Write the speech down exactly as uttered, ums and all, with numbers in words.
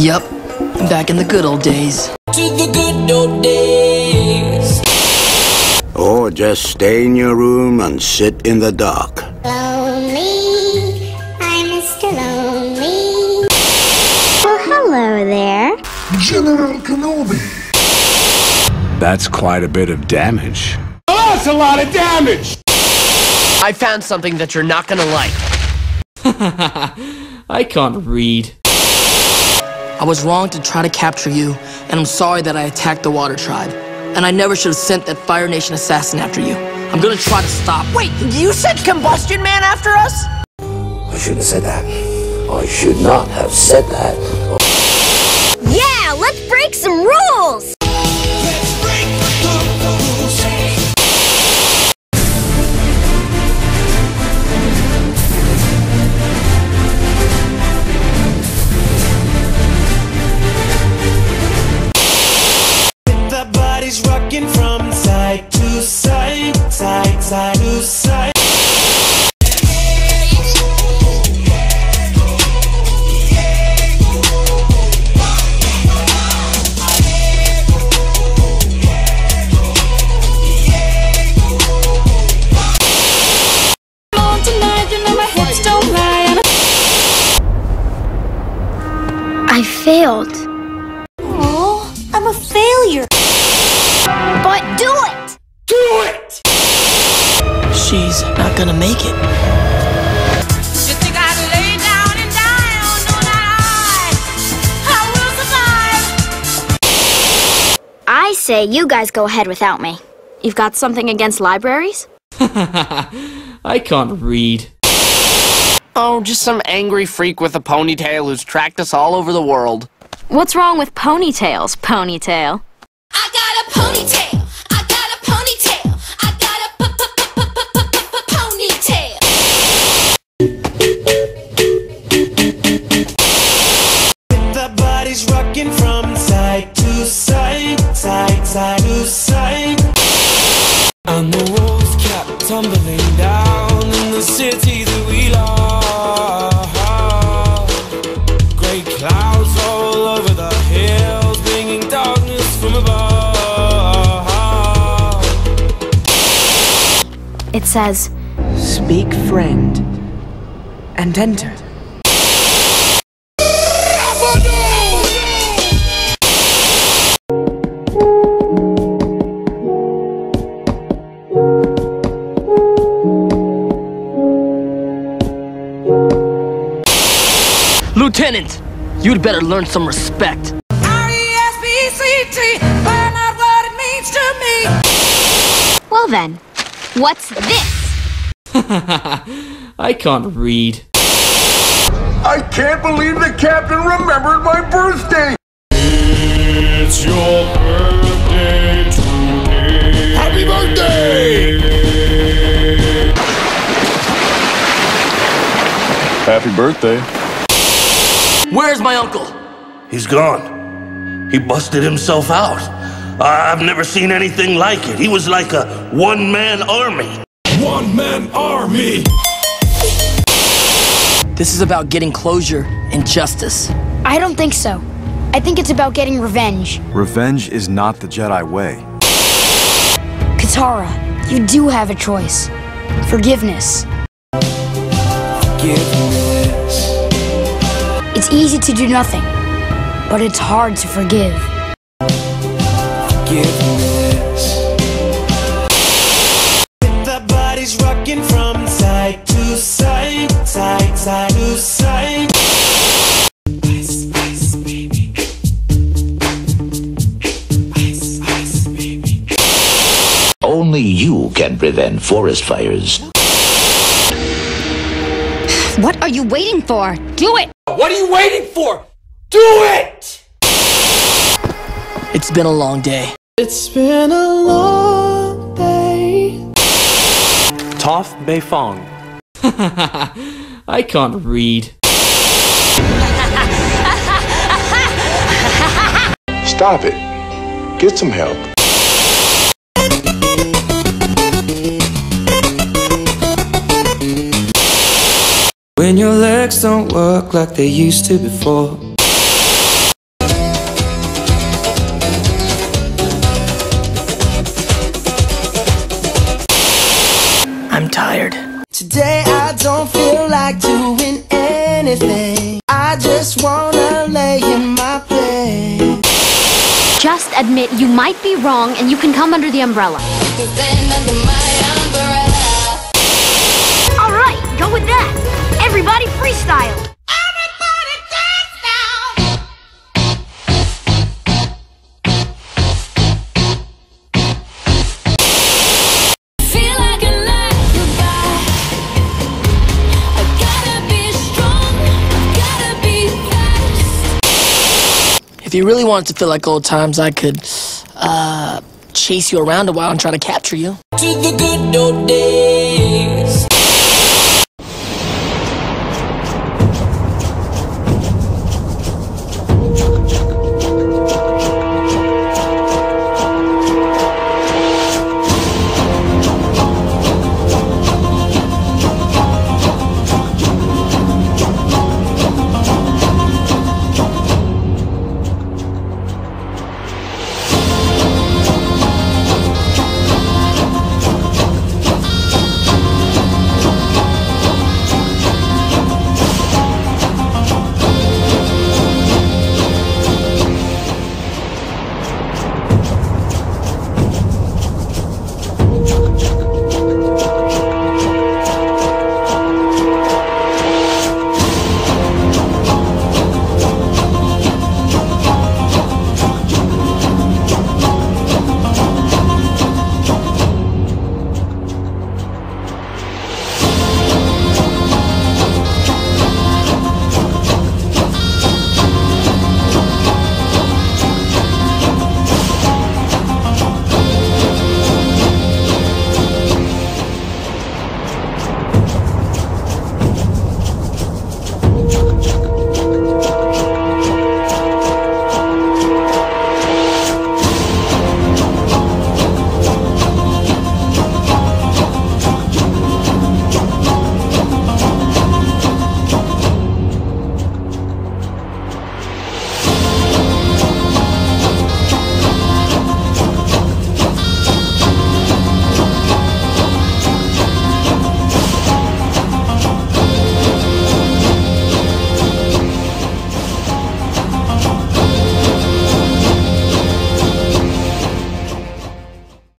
Yup, back in the good old days. To the good old days. Or just stay in your room and sit in the dark. Lonely, I'm Mister Lonely. Well, hello there. General Kenobi. That's quite a bit of damage. Oh, that's a lot of damage! I found something that you're not gonna like. I can't read. I was wrong to try to capture you, and I'm sorry that I attacked the Water Tribe. And I never should have sent that Fire Nation assassin after you. I'm gonna try to stop. Wait, you sent Combustion Man after us? I shouldn't have said that. I should not have said that. Yeah, let's break some rules! Let's break the rules. The body's rocking from side to side, side, side to side. I failed. Oh, I'm a failure. But do it! Do it! She's not gonna make it. You think I'd lay down and die? Oh, no, not I. I will survive. I say you guys go ahead without me. You've got something against libraries? I can't read. Oh, just some angry freak with a ponytail who's tracked us all over the world. What's wrong with ponytails, ponytail? I got a ponytail. I got a ponytail. I got a p-p-p-p-p-p-ponytail. The body's rocking from side to side, side, side to side. And the walls kept tumbling down in the city that we love. Great clouds all over the hills, bringing darkness from above. It says, Speak friend and enter. Lieutenant, you'd better learn some respect. R E S P E C T, find out what it means to me. well then, what's this? I can't read. I can't believe the captain remembered my birthday! It's your birthday today. Happy birthday! Happy birthday. Where's my uncle? He's gone. He busted himself out. I've never seen anything like it. He was like a one-man army. One-man army. This is about getting closure and justice. I don't think so. I think it's about getting revenge. Revenge is not the Jedi way. Katara, you do have a choice. Forgiveness. Forgiveness. It's easy to do nothing, but it's hard to forgive. Forgiveness. The body's rocking from side to side, side, side to side. Ice, ice, baby. Ice, ice, baby. Only you can prevent forest fires. What are you waiting for? Do it! What are you waiting for? Do it! It's been a long day. It's been a long day. Toph Beifong. I can't read. Stop it. Get some help. When your legs don't work like they used to before. Today I don't feel like doing anything. I just wanna lay in my bed. Just admit you might be wrong and you can come under the umbrella. Alright, go with that. Everybody freestyle. If you really wanted to feel like old times, I could, uh, chase you around a while and try to capture you. To the good old days.